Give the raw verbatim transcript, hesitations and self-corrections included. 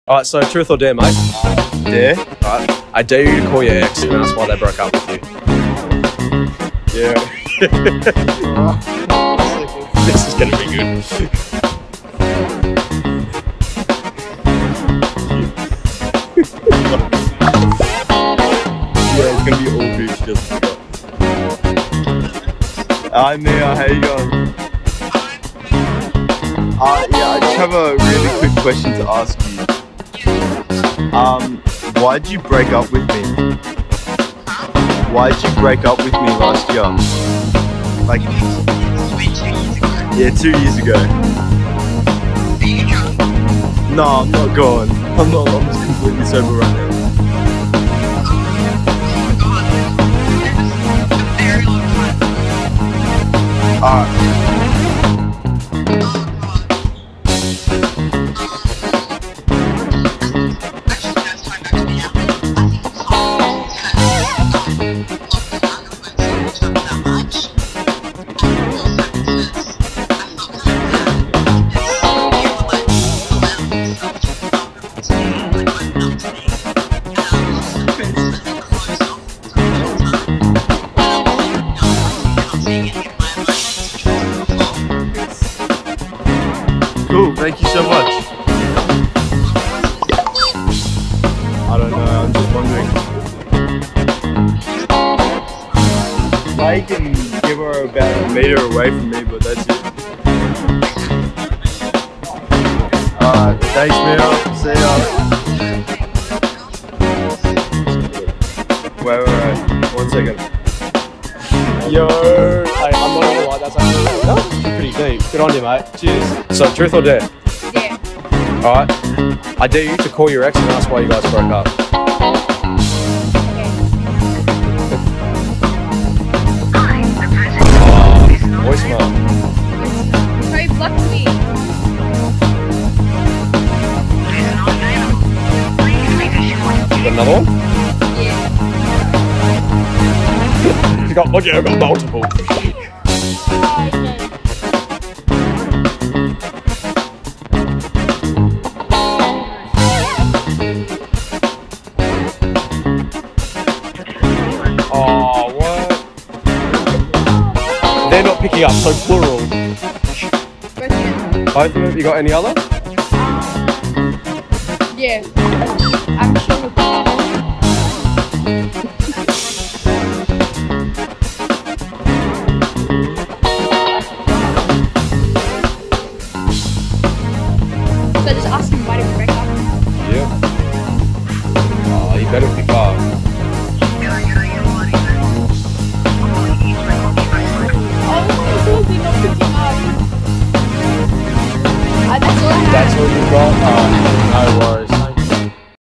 Alright, so truth or dare, mate? Dare? Alright. I dare you to call your ex and ask why they broke up with you. Yeah. This is gonna be good. Yeah, it's gonna be all good. She doesn't forget. Hi Mia, how you going? Uh, yeah, I just have a really quick question to ask you. Um, why did you break up with me? Why did you break up with me last year? Like, yeah, two years ago. No, I'm not gone. I'm not. I'm just completely sober right now. Alright. Cool, thank you so much. I don't know, I'm just wondering. I can give her about a meter away from me, but that's it. Alright, thanks Mia, see ya. Wait, wait, wait, one second. Yo, hey, I'm not gonna lie, that's actually that's pretty deep. Good on you, mate. Cheers. So, truth or dare? Yeah. Alright. I dare you to call your ex and ask why you guys broke up. Oh, voicemail. So you blocked me. You got another one? Yeah. You got, look, yeah, I've got multiple. Oh, what? They're not picking up, so plural. Question. Both of them, you got any other? Yeah. I'm sure. So just ask him why did we break up? Yeah. Oh, you better pick up. Oh, they're not picking up. Uh, that's all I have. That's all you got? Oh, no worries.